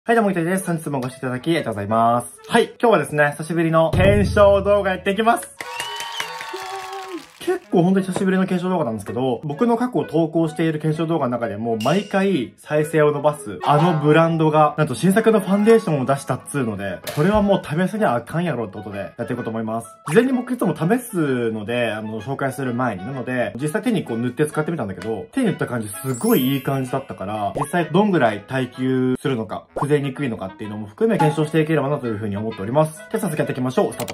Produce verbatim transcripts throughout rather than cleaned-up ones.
はい、どうも、いたです。本日もご視聴いただきありがとうございます。はい、今日はですね、久しぶりの検証動画やっていきます。結構本当に久しぶりの検証動画なんですけど、僕の過去投稿している検証動画の中でも毎回再生を伸ばすあのブランドがなんと新作のファンデーションを出したっつうので、これはもう試すにはあかんやろってことでやっていこうと思います。事前に僕いつも試すので、あの、紹介する前に。なので、実際手にこう塗って使ってみたんだけど、手に塗った感じすごいいい感じだったから、実際どんぐらい耐久するのか、崩れにくいのかっていうのも含め検証していければなというふうに思っております。じゃあ早速やっていきましょう。スタート。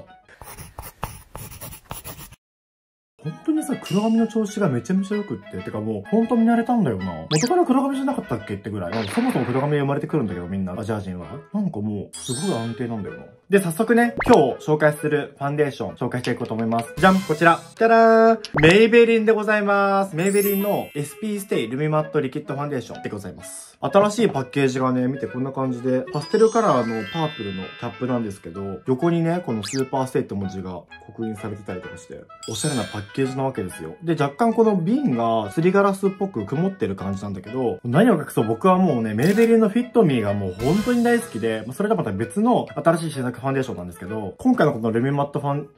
本当にさ、黒髪の調子がめちゃめちゃ良くって。てかもう、本当見慣れたんだよな。元から黒髪じゃなかったっけってぐらい。なんかそもそも黒髪で生まれてくるんだけど、みんな、アジア人は。なんかもう、すごい安定なんだよな。で、早速ね、今日紹介するファンデーション、紹介していこうと思います。じゃんこちらじゃらーんメイベリンでございます。メイベリンの エスピー ステイルミマットリキッドファンデーションでございます。新しいパッケージがね、見てこんな感じで、パステルカラーのパープルのキャップなんですけど、横にね、このスーパーステイって文字が刻印されてたりとかして、おしゃれなパッケージなわけですよ。で、若干この瓶がすりガラスっぽく曇ってる感じなんだけど、何を隠そう僕はもうね、メイベリンのフィットミーがもう本当に大好きで、それとまた別の新しい新作ファンデーションなんですけど、今回のこのルミマットファン、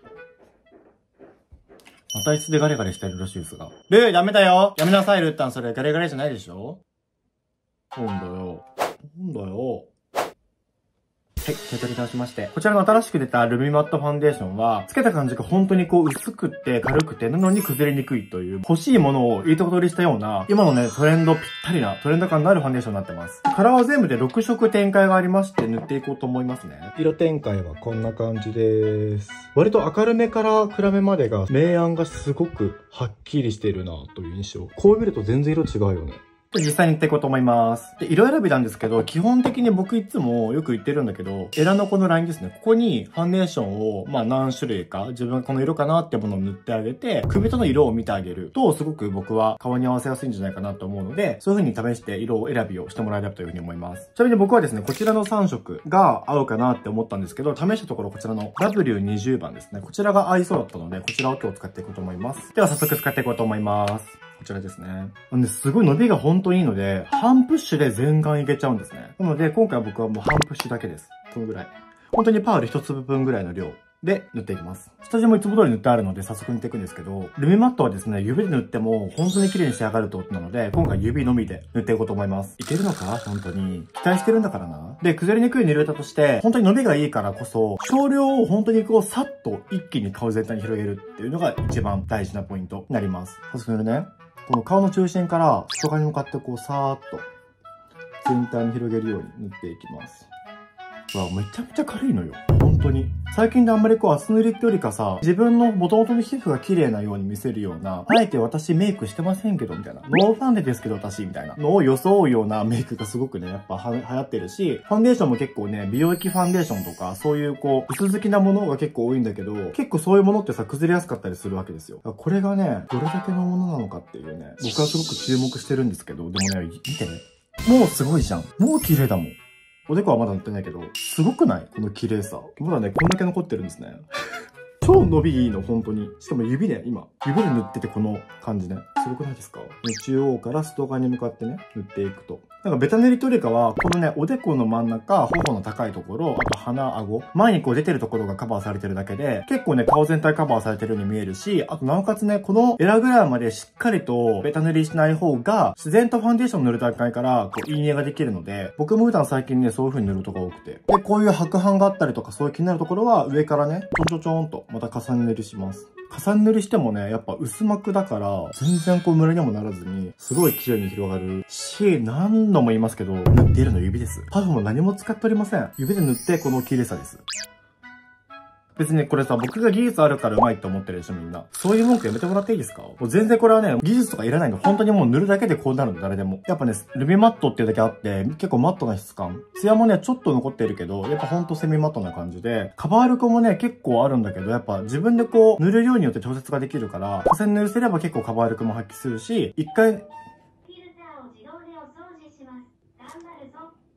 また椅子でガレガレしてるらしいですが。ルー、ダメだよやめなさい、ルッタン。それガレガレじゃないでしょなんだよ。なんだよ。はい、手取り直しまして。こちらの新しく出たルミマットファンデーションは、つけた感じが本当にこう薄くって軽くて、なのに崩れにくいという、欲しいものをいいとこ取りしたような、今のね、トレンドぴったりな、トレンド感のあるファンデーションになってます。カラーは全部でろくしょく展開がありまして、塗っていこうと思いますね。色展開はこんな感じです。割と明るめから暗めまでが、明暗がすごくはっきりしてるなという印象。こう見ると全然色違うよね。実際に塗っていこうと思います。で、色選びなんですけど、基本的に僕いつもよく言ってるんだけど、エラのこのラインですね。ここにファンデーションを、まあ何種類か、自分がこの色かなってものを塗ってあげて、首との色を見てあげると、すごく僕は顔に合わせやすいんじゃないかなと思うので、そういう風に試して色選びをしてもらえればという風に思います。ちなみに僕はですね、こちらのさんしょくが合うかなって思ったんですけど、試したところこちらの ダブリューにじゅう 番ですね。こちらが合いそうだったので、こちらを今日使っていこうと思います。では早速使っていこうと思います。こちらですね。なんで、すごい伸びが本当にいいので、半プッシュで全顔いけちゃうんですね。なので、今回僕はもう半プッシュだけです。このぐらい。本当にパール一粒分ぐらいの量で塗っていきます。下地もいつも通り塗ってあるので、早速塗っていくんですけど、ルミマットはですね、指で塗っても本当に綺麗に仕上がるってことなので、今回指のみで塗っていこうと思います。いけるのか本当に。期待してるんだからな。で、崩れにくい塗り方として、本当に伸びがいいからこそ、少量を本当にこう、さっと一気に顔全体に広げるっていうのが一番大事なポイントになります。早速塗るね。この顔の中心から外側に向かってこうさーっと全体に広げるように塗っていきます。わ、めちゃめちゃ軽いのよ。本当に。最近であんまりこう厚塗りってよりかさ、自分の元々の皮膚が綺麗なように見せるような、あえて私メイクしてませんけど、みたいな。ノーファンデですけど私、みたいなのを装うようなメイクがすごくね、やっぱは流行ってるし、ファンデーションも結構ね、美容液ファンデーションとか、そういうこう、薄付きなものが結構多いんだけど、結構そういうものってさ、崩れやすかったりするわけですよ。これがね、どれだけのものなのかっていうね、僕はすごく注目してるんですけど、でもね、見てね。もうすごいじゃん。もう綺麗だもん。おでこはまだ塗ってないけど、すごくないこの綺麗さ。まだね、こんだけ残ってるんですね。超伸びいいの、本当に。しかも指で、今。指で塗っててこの感じね。すごくないですか？中央から外側に向かってね、塗っていくと。なんかベタ塗りというよりかは、このね、おでこの真ん中、頬の高いところ、あと鼻、顎、前にこう出てるところがカバーされてるだけで、結構ね、顔全体カバーされてるように見えるし、あとなおかつね、このエラぐらいまでしっかりとベタ塗りしない方が、自然とファンデーション塗る段階から、こう、いいねができるので、僕も普段最近ね、そういう風に塗ることが多くて。で、こういう白斑があったりとか、そういう気になるところは、上からね、ちょんちょちょんと、また重ね塗りします。重ね塗りしてもね、やっぱ薄膜だから、全然こうムラにもならずに、すごい綺麗に広がるし、何度も言いますけど、塗っているの指です。パフも何も使っておりません。指で塗ってこの綺麗さです。別にこれさ、僕が技術あるから上手いって思ってるでしょ、みんな。そういう文句やめてもらっていいですか？もう全然これはね、技術とかいらないの。本当にもう塗るだけでこうなるの、誰でも。やっぱね、ルミマットっていうだけあって、結構マットな質感。ツヤもね、ちょっと残ってるけど、やっぱほんとセミマットな感じで、カバー力もね、結構あるんだけど、やっぱ自分でこう、塗る量によって調節ができるから、重ね塗りすれば結構カバー力も発揮するし、一回、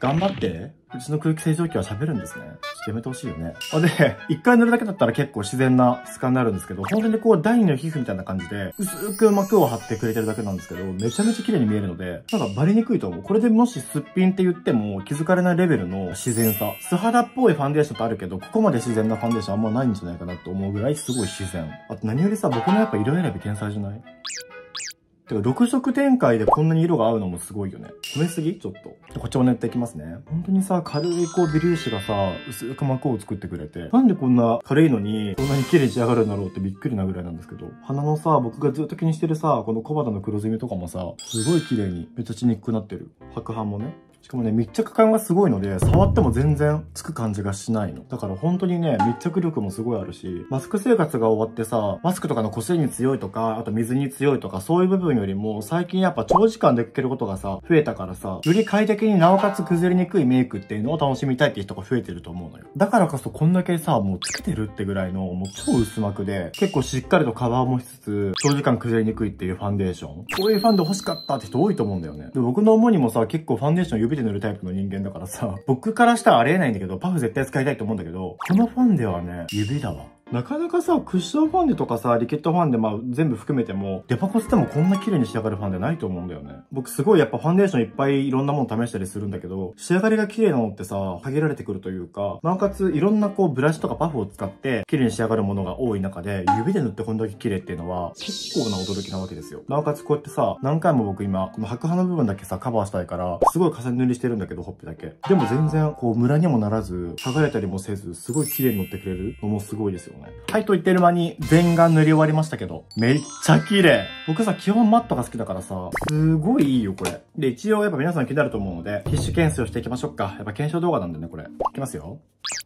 頑張って。うちの空気清浄機は喋るんですね。ちょっとやめてほしいよね。あ、で、一回塗るだけだったら結構自然な質感になるんですけど、本当にこう第二の皮膚みたいな感じで、薄く膜を張ってくれてるだけなんですけど、めちゃめちゃ綺麗に見えるので、なんかバレにくいと思う。これでもしすっぴんって言っても気づかれないレベルの自然さ。素肌っぽいファンデーションってあるけど、ここまで自然なファンデーションあんまないんじゃないかなと思うぐらいすごい自然。あと何よりさ、僕のやっぱ色選び天才じゃない？てか、ろく色展開でこんなに色が合うのもすごいよね。褒めすぎちょっと。こっちも塗っていきますね。本当にさ、軽いこう、微粒子がさ、薄く膜を作ってくれて、なんでこんな軽いのに、こんなに綺麗に仕上がるんだろうってびっくりなぐらいなんですけど、鼻のさ、僕がずっと気にしてるさ、この小肌の黒ずみとかもさ、すごい綺麗に、めっちゃちにくくなってる。白斑もね。しかもね、密着感がすごいので、触っても全然つく感じがしないの。だから本当にね、密着力もすごいあるし、マスク生活が終わってさ、マスクとかの擦れに強いとか、あと水に強いとか、そういう部分よりも、最近やっぱ長時間出かけることがさ、増えたからさ、より快適になおかつ崩れにくいメイクっていうのを楽しみたいっていう人が増えてると思うのよ。だからこそこんだけさ、もうつけてるってぐらいの、もう超薄膜で、結構しっかりとカバーもしつつ、長時間崩れにくいっていうファンデーション。こういうファンデ欲しかったって人多いと思うんだよね。で、僕の主にもさ、結構ファンデーション指で塗るタイプの人間だからさ、僕からしたらありえないんだけど、パフ絶対使いたいと思うんだけど、このファンデはね、指だわ。なかなかさ、クッションファンデとかさ、リキッドファンデ、まあ全部含めても、デパコスでもこんな綺麗に仕上がるファンデないと思うんだよね。僕すごいやっぱファンデーションいっぱいいろんなもの試したりするんだけど、仕上がりが綺麗なのってさ、限られてくるというか、なおかついろんなこうブラシとかパフを使って綺麗に仕上がるものが多い中で、指で塗ってこんだけ綺麗っていうのは結構な驚きなわけですよ。なおかつこうやってさ、何回も僕今、この白斑の部分だけさ、カバーしたいから、すごい重ね塗りしてるんだけど、ほっぺだけ。でも全然こうムラにもならず、剥がれたりもせず、すごい綺麗に塗ってくれるのもすごいですよね。はいと言ってる間に全顔塗り終わりましたけど、めっちゃ綺麗。僕さ、基本マットが好きだからさ、すごいいいよ、これ。で、一応やっぱ皆さん気になると思うので、ティッシュ検証していきましょうか。やっぱ検証動画なんでね、これ。いきますよ。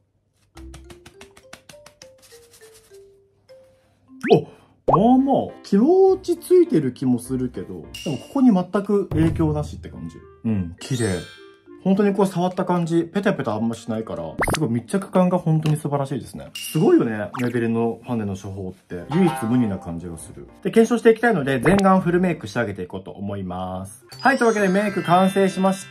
お、まあまあ、気持ちついてる気もするけど、でもここに全く影響なしって感じ。うん、綺麗。本当にこう触った感じ、ペタペタあんましないから、すごい密着感が本当に素晴らしいですね。すごいよね、メイベリンのファンデの処方って。唯一無二な感じがする。で、検証していきたいので、全顔フルメイク仕上げていこうと思います。はい、というわけでメイク完成しました。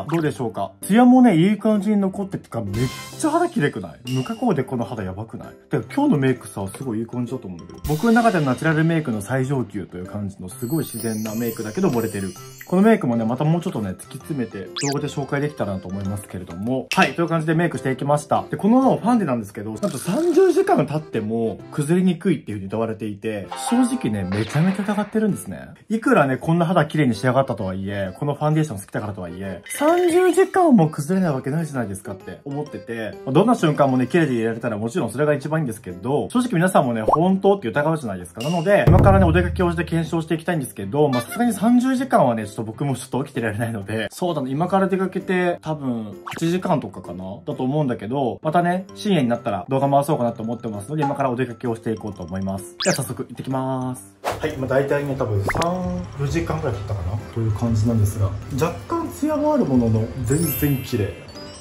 どうでしょうか？ツヤもね、いい感じに残っててか、めっちゃ肌綺麗くない？無加工でこの肌やばくない？だから今日のメイクさ、すごいいい感じだと思うんだけど、僕の中でのナチュラルメイクの最上級という感じのすごい自然なメイクだけど漏れてる。このメイクもね、またもうちょっとね、突き詰めて動画で紹介できたらなと思いますけれども。はい、という感じでメイクしていきました。で、このファンデなんですけど、なんとさんじゅうじかん経っても崩れにくいっていう風に言われていて、正直ね、めちゃめちゃ疑ってるんですね。いくらね、こんな肌綺麗に仕上がったとはいえ、このファンデーション好きだからとはいえ、さんじゅうじかんも崩れないわけないじゃないですかって思ってて、どんな瞬間もね、綺麗でいられたらもちろんそれが一番いいんですけど、正直皆さんもね、本当って疑うじゃないですか。なので、今からね、お出かけをして検証していきたいんですけど、まあ、さすがにさんじゅうじかんはね、ちょっと僕もちょっと起きてられないので、そうだね、今から出かけて、多分、はちじかんとかかなだと思うんだけど、またね、深夜になったら動画回そうかなと思ってますので、今からお出かけをしていこうと思います。では早速行ってきます。はい、今大体ね、多分さん、よじかんくらい経ったかなという感じなんですが、若干ツヤがあるものの、全然綺麗。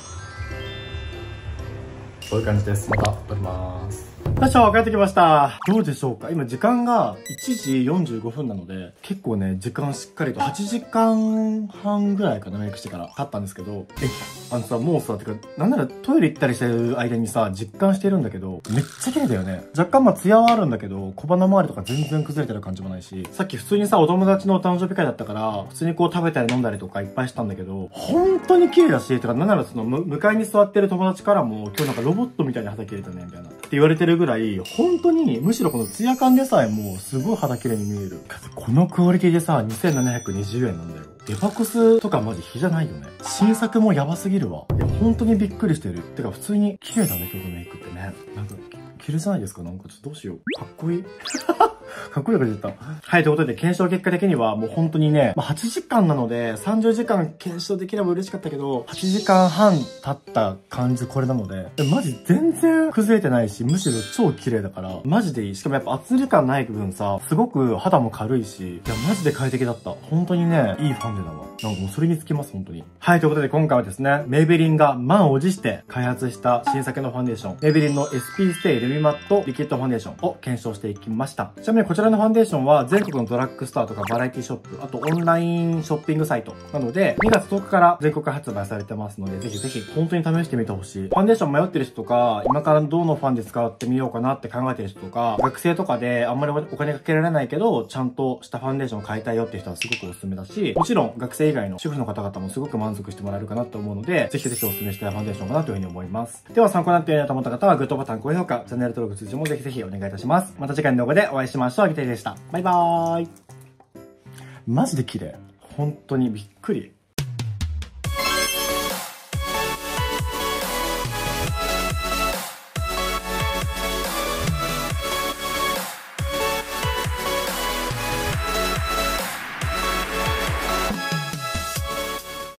そういう感じです。また撮ります。よいしょ、帰ってきました。どうでしょうか？今時間がいちじよんじゅうごふんなので、結構ね、時間しっかりとはちじかんはんぐらいかな、メイクしてから経ったんですけど、え、あのさ、もうさ、てか、なんならトイレ行ったりしてる間にさ、実感してるんだけど、めっちゃ綺麗だよね。若干まあツヤはあるんだけど、小鼻周りとか全然崩れてる感じもないし、さっき普通にさ、お友達のお誕生日会だったから、普通にこう食べたり飲んだりとかいっぱいしたんだけど、本当に綺麗だし、てか、なんならその、向かいに座ってる友達からも、今日なんかロボットみたいな肌綺麗だね、みたいな。って言われてるぐらい、本当に、むしろこのツヤ感でさえも、すごい肌綺麗に見える。このクオリティでさ、にせんななひゃくにじゅうえんなんだよ。デパコスとかマジ比じゃないよね。新作もやばすぎるわ。いや、本当にびっくりしてる。てか、普通に綺麗だね、今日のメイクってね。なんか、綺麗じゃないですか？なんかちょっとどうしよう。かっこいい。かっこいいこと言った。はい、ということで、検証結果的にはもう本当にね、まあ、はちじかんなので、さんじゅうじかん検証できれば嬉しかったけど、はちじかんはん経った感じこれなので、でマジ全然崩れてないし、むしろ超綺麗だから、マジでいい。しかもやっぱ圧力感ない分さ、すごく肌も軽いし、いや、マジで快適だった。本当にね、いいファンデだわ。なんかもうそれにつきます、本当に。はい、ということで今回はですね、メイベリンが満を持して開発した新作のファンデーション、メイベリンの エスピー ステイルミマットリキッドファンデーションを検証していきました。ちなみににこちらのファンデーションは全国のドラッグストアとかバラエティショップ、あとオンラインショッピングサイトなので、にがつとおかから全国発売されてますので、ぜひぜひ本当に試してみてほしい。ファンデーション迷ってる人とか、今からどのファンで使ってみようかなって考えてる人とか、学生とかであんまりお金かけられないけど、ちゃんとしたファンデーションを買いたいよっていう人はすごくおすすめだし、もちろん学生以外の主婦の方々もすごく満足してもらえるかなと思うので、ぜひぜひおすすめしたいファンデーションかなというふうに思います。では参考になっているなと思った方は、グッドボタン、高評価、チャンネル登録通知もぜひぜひお願いいたします。また次回の動画でお会いしましょう。あげていでした。バイバーイ。マジで綺麗。本当にびっくり。